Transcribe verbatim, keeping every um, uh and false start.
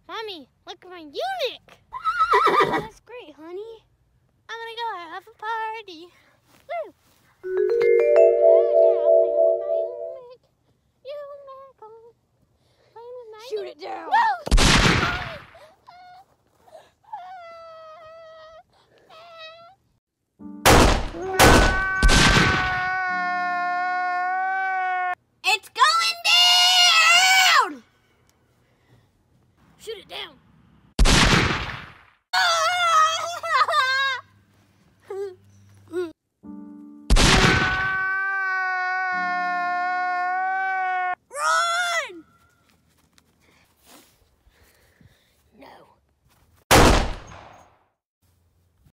Mommy, look at my Unic! That's great, honey. I'm gonna go have a party. Woo! Shoot it down! No! It's go!